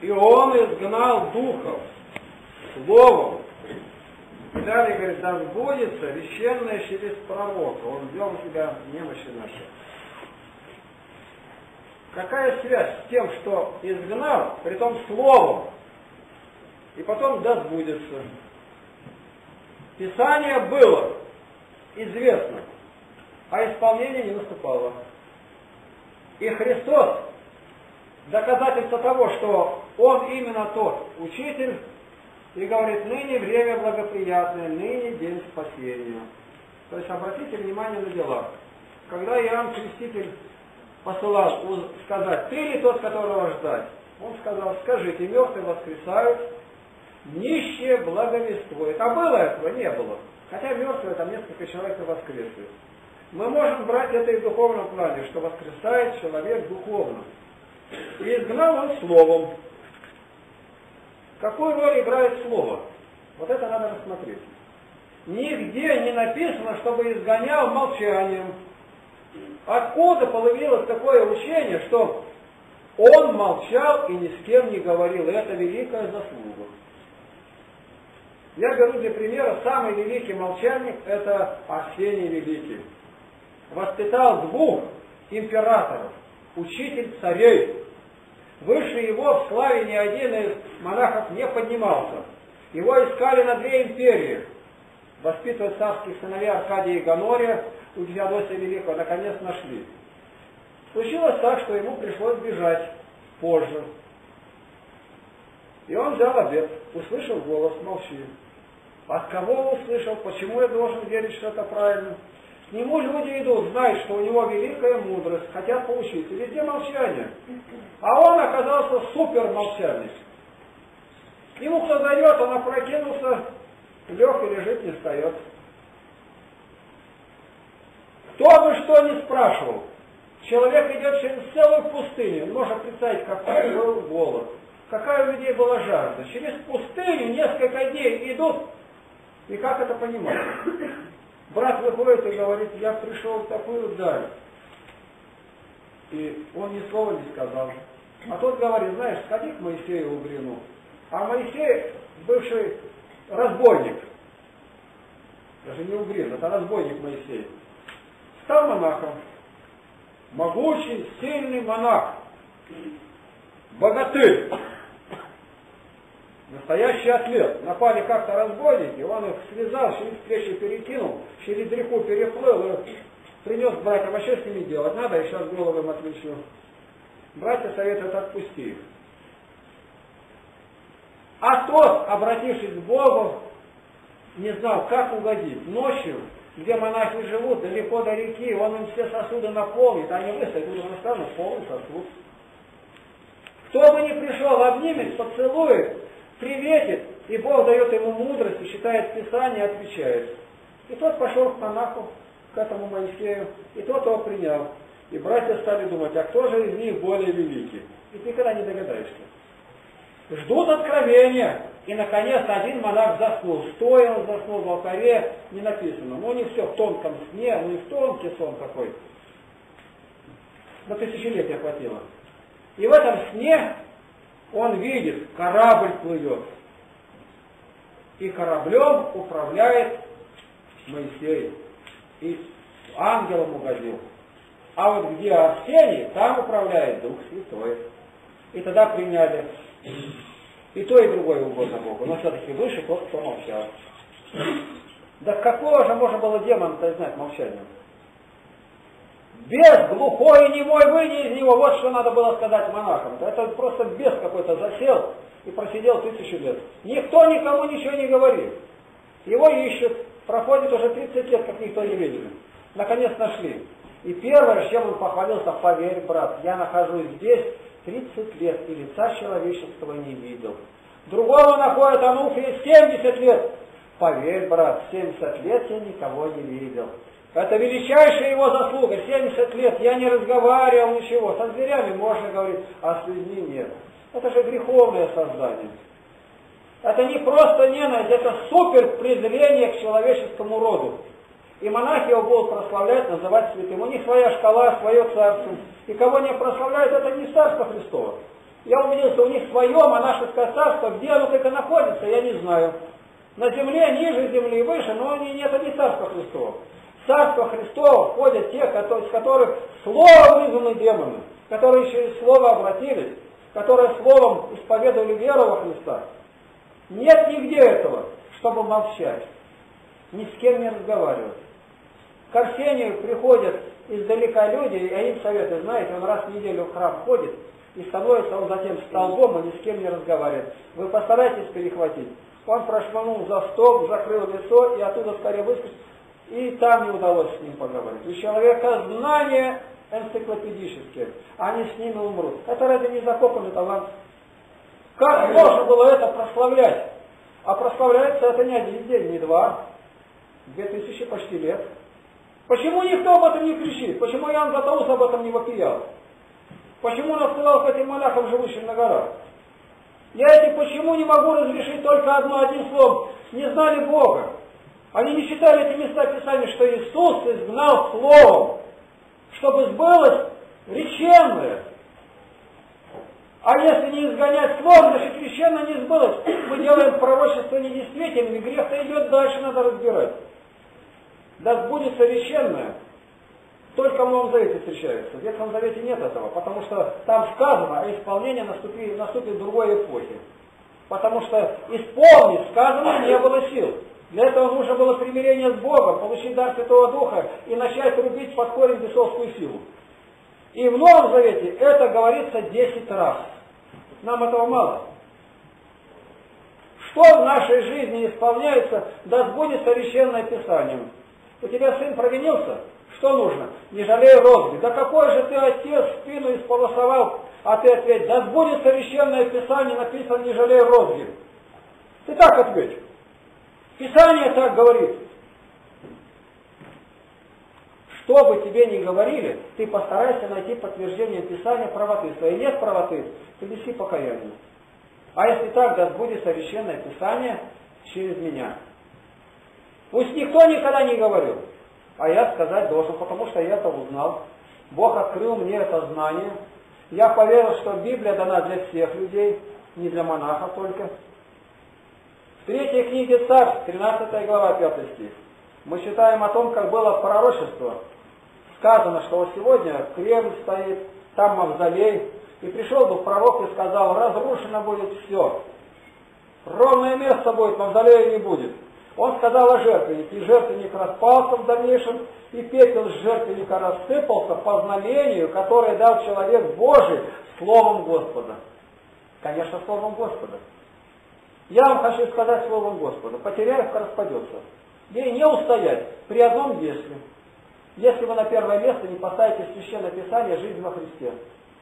И он изгнал духов словом. И далее говорит, да сбудется реченное через пророка. Он взял на себя немощи наши. Какая связь с тем, что изгнал, притом словом, и потом да сбудется? Писание было известно, а исполнение не наступало. И Христос доказательство того, что Он именно тот учитель, и говорит, ныне время благоприятное, ныне день спасения. То есть обратите внимание на дела. Когда Иоанн Креститель посылал сказать, ты ли тот, которого ждать? Он сказал, скажите, мертвые воскресают, нищие благовествуют. А было этого? Не было. Хотя мертвые там несколько человек и воскресли. Мы можем брать это и в духовном плане, что воскресает человек духовно. И изгнал он словом. Какую роль играет слово? Вот это надо рассмотреть. Нигде не написано, чтобы изгонял молчанием. Откуда появилось такое учение, что он молчал и ни с кем не говорил? И это великая заслуга. Я беру для примера, самый великий молчальник – это Арсений Великий. Воспитал двух императоров, учитель царей. Выше его в славе ни один из монахов не поднимался. Его искали на две империи. Воспитывая царских сыновей Аркадия и Гонория, у Феодосия Великого, наконец нашли. Случилось так, что ему пришлось бежать позже. И он взял обет, услышал голос, молчи. От кого услышал, почему я должен верить, что это правильно? К нему люди идут, знают, что у него великая мудрость, хотят получить. И везде молчание. А он оказался супер молчальник. Ему кто дает, он опрокинулся, лег и лежит, не встает. Кто бы что ни спрашивал, человек идет через целую пустыню. Он может представить, какой был голод, какая у людей была жажда. Через пустыню несколько дней идут, и как это понимать? Брат выходит и говорит, я пришел в такую даль. И он ни слова не сказал. А тот говорит, знаешь, сходи к Моисею Угрину. А Моисей, бывший разбойник, даже не Угрин, это разбойник Моисей, стал монахом. Могучий, сильный монах. Богатырь. Настоящий атлет. Напали как-то разбойники, он их связал, через плечи перекинул, через реку переплыл и принес к братьям, а что с ними делать? Надо, я сейчас голову им отвечу. Братья советуют, отпусти их. А тот, обратившись к Богу, не знал, как угодить. Ночью, где монахи живут, далеко до реки, он им все сосуды наполнит, они высадят, утром станут полный сосуд. Кто бы ни пришел, обнимет, поцелует, приветит, и Бог дает ему мудрость, и читает Писание, и отвечает. И тот пошел к монаху, к этому Моисею, и тот его принял. И братья стали думать, а кто же из них более великий? Ведь никогда не догадаешься. Ждут откровения. И, наконец, один монах заснул. Стоя он заснул в алтаре, не написано. Ну, не все в тонком сне, ну и в тонкий сон такой. На тысячелетия хватило. И в этом сне он видит, корабль плывет. И кораблем управляет Моисей. И ангелом угодил. А вот где Арсений, там управляет Дух Святой. И тогда приняли. И то, и другое угодно Богу. Но все-таки выше тот, кто молчал. Да какого же можно было демона-то знать молчанием? Бес глухой и немой, выйди из него. Вот что надо было сказать монахам. Это просто бес какой-то засел и просидел 1000 лет. Никто никому ничего не говорит. Его ищут. Проходит уже 30 лет, как никто не видел. Наконец нашли. И первое, чем он похвалился, поверь, брат, я нахожусь здесь 30 лет и лица человеческого не видел. Другого находит Ануфрий 70 лет. Поверь, брат, 70 лет я никого не видел. Это величайшая его заслуга. 70 лет я не разговаривал ничего. Со зверями можно говорить, а с людьми нет. Это же греховное создание. Это не просто ненависть, это супер презрение к человеческому роду. И монахи его будут прославлять, называть святым. У них своя шкала, свое царство. И кого не прославляют, это не царство Христово. Я убедился, у них свое монашеское царство, где оно только находится, я не знаю. На земле, ниже земли, выше, но это не царство Христово. В царство Христово входят те, из которых словом вызваны демоны, которые через слово обратились, которые словом исповедовали веру во Христа. Нет нигде этого, чтобы молчать, ни с кем не разговаривать. К Арсению приходят издалека люди, а им советую, знаете, он раз в неделю в храм ходит, и становится он затем столбом и ни с кем не разговаривает. Вы постарайтесь перехватить. Он прошманул за стол, закрыл лицо и оттуда скорее выскочил, и там не удалось с ним поговорить. У человека знания энциклопедические, они с ними умрут. Это разве не закопанный талант? Как можно было это прославлять? А прославляется это не один день, не два, 2000 почти лет. Почему никто об этом не кричит? Почему Иоанн Златоуст об этом не вопиял? Почему он отсылал к этим монахам, живущим на горах? Я эти почему не могу разрешить только одним словом. Не знали Бога. Они не читали эти места Писания, что Иисус изгнал словом, чтобы сбылось реченное. А если не изгонять словом, значит реченное не сбылось. Мы делаем пророчество недействительным, и грех-то идет дальше, надо разбирать. Да сбудется реченное. Только в Новом Завете встречается. В Ветхом Завете нет этого, потому что там сказано, а исполнение наступит в другой эпохе. Потому что исполнить сказанное не было сил. Для этого нужно было примирение с Богом, получить дар Святого Духа и начать рубить под корень бесовскую силу. И в Новом Завете это говорится 10 раз. Нам этого мало. Что в нашей жизни исполняется, да сбудется реченное Писанием. У тебя сын провинился? Что нужно? Не жалей розги. Да какой же ты отец, спину исполосовал, а ты ответь, да сбудется реченное Писание, написано не жалей розги. Ты так ответь. Писание так говорит. Что бы тебе ни говорили, ты постарайся найти подтверждение Писания правоты. Если нет правоты, ты неси покаяние. А если так, да сбудется реченное Писание через меня. Пусть никто никогда не говорил. А я сказать должен, потому что я это узнал. Бог открыл мне это знание. Я поверил, что Библия дана для всех людей, не для монахов только. В 3 книге Царств, 13 глава, 5 стих, мы читаем о том, как было пророчество. Сказано, что вот сегодня Кремль стоит, там мавзолей, и пришел бы пророк и сказал, разрушено будет все. Ровное место будет, мавзолея не будет. Он сказал о жертвеннике, и жертвенник распался в дальнейшем, и пепел с жертвенника рассыпался по знамению, которое дал человек Божий словом Господа. Конечно, словом Господа. Я вам хочу сказать словом Господа. Потеряев распадется. Ей не устоять при одном если. Если вы на первое место не поставите Священное Писание «Жизнь во Христе».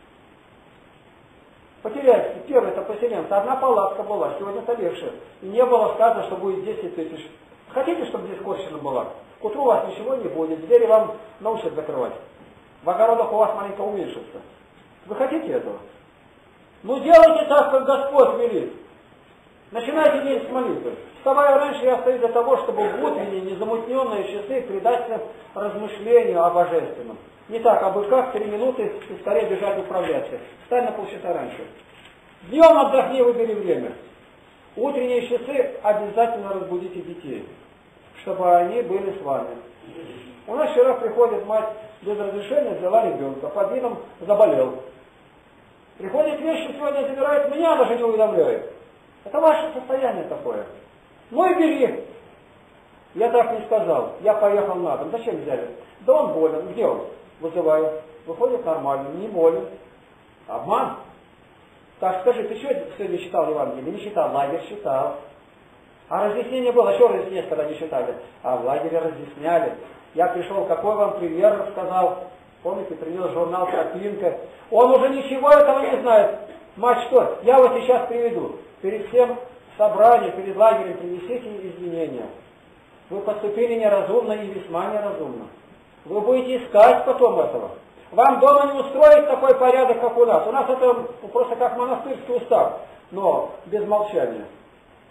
Потеряевский, первый это поселенцы, одна палатка была, сегодня-то легче. И не было сказано, что будет 10 тысяч. Хотите, чтобы здесь скотчина была? К утру у вас ничего не будет, двери вам научат закрывать. В огородах у вас маленько уменьшится. Вы хотите этого? Ну делайте так, как Господь велит. Начинайте день с молитвы. Вставая раньше, я стою для того, чтобы в утренние незамутненные часы придать размышлению о Божественном. Не так, а бы как 3 минуты и скорее бежать управляться. Встань на полчаса раньше. Днем отдохни, выбери время. Утренние часы обязательно разбудите детей, чтобы они были с вами. У нас вчера приходит мать без разрешения, взяла ребенка, под видом заболел. Приходит вещи, сегодня забирает меня, даже не уведомляет. Это ваше состояние такое. Ну и бери. Я так не сказал. Я поехал на дом. Зачем взяли? Да он болен. Где он? Вызываю. Выходит нормально. Не болен. Обман. Так, скажи, ты что сегодня читал Евангелие? Не читал. Лагерь читал. А разъяснение было. Что разъяснение, когда не читали? А в лагере разъясняли. Я пришел, какой вам пример рассказал. Помните, принес журнал «Тропинка». Он уже ничего этого не знает. Мать, что? Я вот сейчас приведу. Перед всем собранием, перед лагерем принесите извинения. Вы поступили неразумно и весьма неразумно. Вы будете искать потом этого. Вам дома не устроить такой порядок, как у нас. У нас это просто как монастырский устав, но без молчания.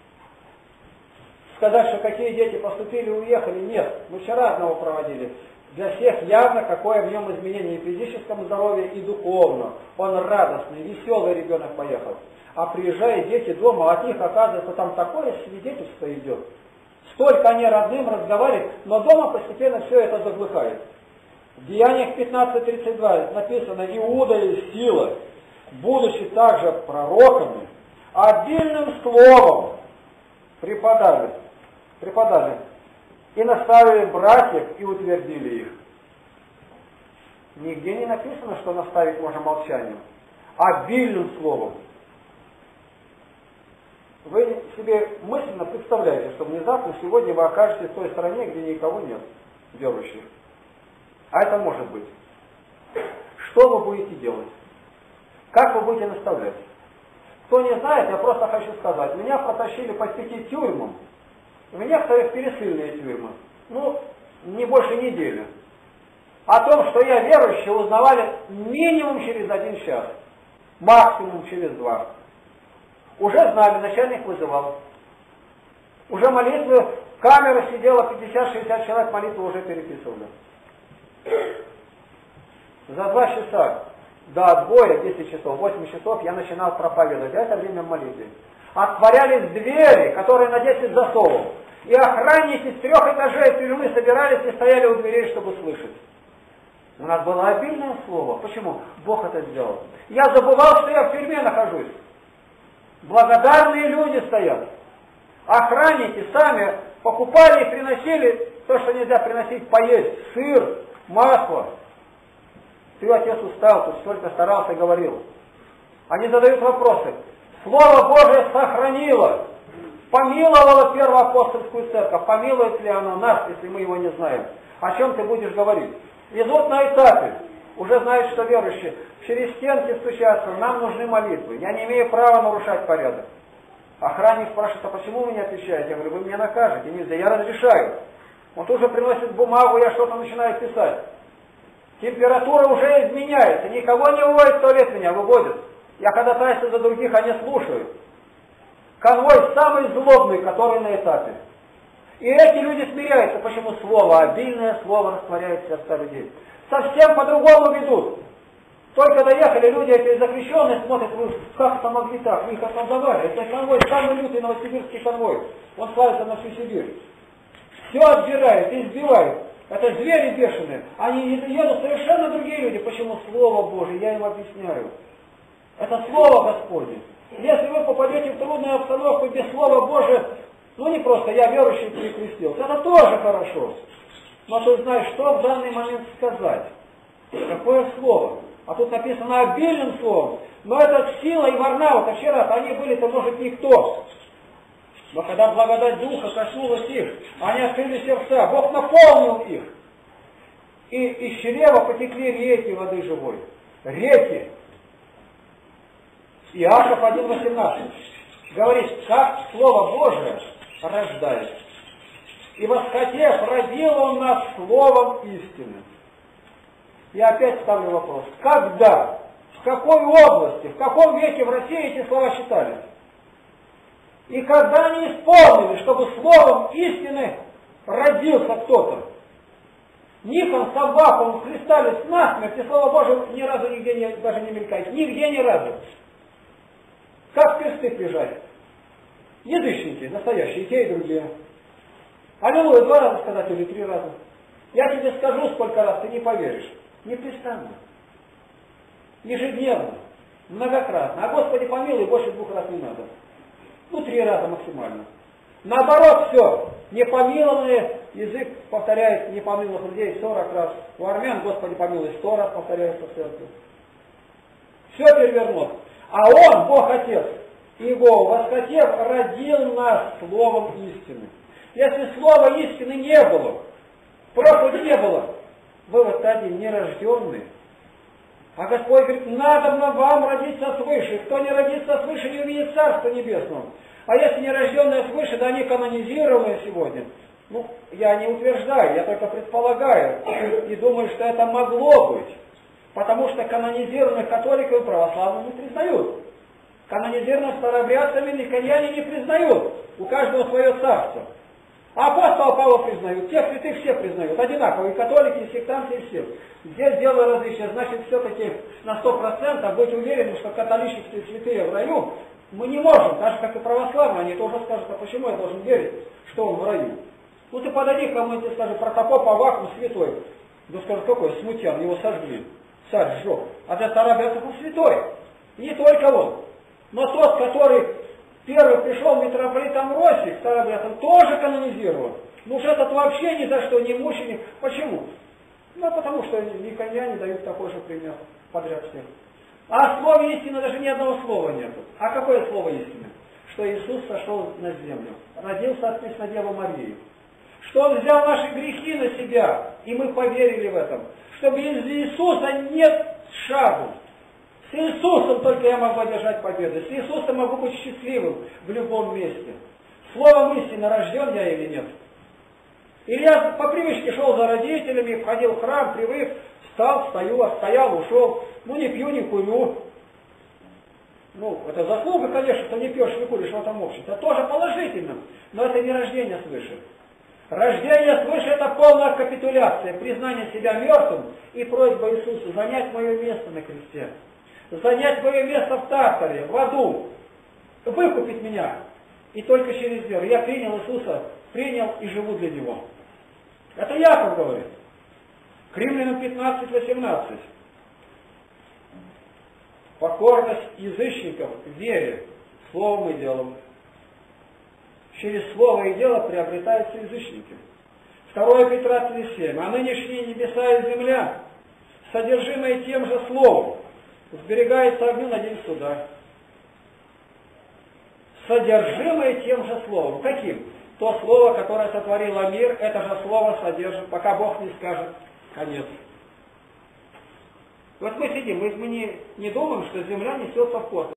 Сказать, что какие дети поступили и уехали, нет. Мы вчера одного проводили. Для всех явно, какое в нем изменение и в физическом здоровье, и духовном. Он радостный, веселый ребенок поехал. А приезжают дети дома, от них, оказывается, там такое свидетельство идет. Столько они родным разговаривают, но дома постепенно все это заглухает. В Деяниях 15:32 написано: Иуда и Сила, будучи также пророками, обильным словом преподали и наставили братьев и утвердили их. Нигде не написано, что наставить можно молчанием. Обильным словом. Вы себе мысленно представляете, что внезапно сегодня вы окажетесь в той стране, где никого нет верующих. А это может быть. Что вы будете делать? Как вы будете наставлять? Кто не знает, я просто хочу сказать. Меня протащили по 5 тюрьмам. У меня, кстати, пересыльные тюрьмы. Ну, не больше недели. О том, что я верующий, узнавали минимум через 1 час. Максимум через 2. Уже знали, начальник вызывал. Уже молитвы, камера сидела, 50-60 человек молитву уже переписывали. За 2 часа до отбоя, 10 часов, 8 часов я начинал проповедовать. Это время молитвы. Отворялись двери, которые на 10 засовов. И охранники с 3 этажей тюрьмы собирались и стояли у дверей, чтобы слышать. У нас было обильное слово. Почему? Бог это сделал. Я забывал, что я в тюрьме нахожусь. Благодарные люди стоят. Охранники сами покупали и приносили то, что нельзя приносить, поесть. Сыр, масло. Ты, отец, устал, тут столько старался и говорил. Они задают вопросы. Слово Божие сохранило, помиловало первоапостольскую церковь. Помилует ли оно нас, если мы его не знаем? О чем ты будешь говорить? И вот на этапе уже знают, что верующие через стенки стучатся, нам нужны молитвы. Я не имею права нарушать порядок. Охранник спрашивает: а почему вы не отвечаете? Я говорю: вы меня накажете. Нельзя, я разрешаю. Он тут же приносит бумагу, я что-то начинаю писать. Температура уже изменяется. Никого не выводит в туалет, меня выводят. Я когда ходатайствую за других, они слушают. Конвой самый злобный, который на этапе. И эти люди смиряются. Почему? Слово, обильное слово растворяет сердца людей. Совсем по-другому ведут. Только доехали, люди эти запрещенные смотрят: вы как это могли так, вы их отдавали. Это конвой, самый лютый новосибирский конвой. Он славится на всю Сибирь. Все отбирают, избивают. Это звери бешеные. Они едут совершенно другие люди. Почему? Слово Божие, я им объясняю. Это Слово Господне. Если вы попадете в трудную обстановку без Слова Божия, ну не просто я верующий перекрестился, это тоже хорошо. Но ты знаешь, что в данный момент сказать. Какое слово? А тут написано обильным словом. Но это сила и варна, вот вчера они были-то, может, никто. Но когда благодать Духа коснулась их, они открыли сердца, Бог наполнил их. И из чрева потекли реки воды живой. Реки. Иаков 1:18 говорит: как Слово Божие рождает. И восхотев, родил он нас словом истины. Я опять ставлю вопрос: когда, в какой области, в каком веке в России эти слова считались? И когда они исполнили, чтобы словом истины родился кто-то? Никон с Аввакумом хлестались насмерть, и Слово Божие ни разу нигде даже не мелькает. Нигде ни разу. Как персты прижать? Язычники, настоящие, и те, и другие. Аллилуйя 2 раза сказать или 3 раза. Я тебе скажу сколько раз, ты не поверишь. Непрестанно. Ежедневно. Многократно. А Господи помилуй, больше 2 раз не надо. Ну, 3 раза максимально. Наоборот, все. Непомилованный язык повторяет непомилованных людей 40 раз. У армян, Господи помилуй, 100 раз повторяется в церкви. Все перевернут. А Он, Бог Отец, Иегова, восхотев, родил нас словом истины. Если слова истины не было, проповеди не было, вывод один: нерожденный. А Господь говорит: надобно вам родиться свыше. Кто не родится свыше, не увидит Царство Небесного. А если нерожденные свыше, да они канонизированные сегодня. Ну, я не утверждаю, я только предполагаю. И думаю, что это могло быть. Потому что канонизированных католиков и православных не признают. Канонизированных старообрядцами никоньяне не признают. У каждого свое царство. А апостола Павла признают, тех святых все признают, одинаково, и католики, и сектанты, и все. Здесь дело различия, значит, все-таки на 100% быть уверены, что католические святые в раю мы не можем, даже как и православные, они тоже скажут, а почему я должен верить, что он в раю? Ну ты подойди к кому-нибудь и скажи, протопоп Аввакум святой. Да скажут, какой смутьян, его сожгли, царь сжег. А для старообрядцев он святой. И не только он. Но тот, который первый пришел митрополит Амвросий, старообрядцев, тоже канонизирован. Ну уж этот вообще ни за что не мученик. Почему? Ну потому что никоняне дают такой же пример подряд всем. А в слове истины даже ни одного слова нету. А какое слово истины? Что Иисус сошел на землю, родился от Преснодевы Марии. Что Он взял наши грехи на себя, и мы поверили в этом. Что без Иисуса нет шагу. С Иисусом только я могу одержать победу. С Иисусом могу быть счастливым в любом месте. Словом истины рожден я или нет? Или я по привычке шел за родителями, входил в храм, привык, встал, стою, стоял, ушел. Ну не пью, не курю. Ну, это заслуга, конечно, что не пьешь, не куришь в этом обществе. Это тоже положительно, но это не рождение свыше. Рождение свыше это полная капитуляция, признание себя мертвым и просьба Иисуса занять мое место на кресте. Занять мое место в Тартаре, в аду. Выкупить меня. И только через веру. Я принял Иисуса, принял и живу для Него. Это Яков говорит. К Римлянам 15:18. Покорность язычников в вере, словом и делом. Через слово и дело приобретаются язычники. 2 Петра 3:7. А нынешние небеса и земля, содержимое тем же словом, сберегается огню на день суда. Содержимое тем же словом. Каким? То слово, которое сотворило мир, это же слово содержит, пока Бог не скажет конец. Вот мы сидим, мы не думаем, что земля несется в космос.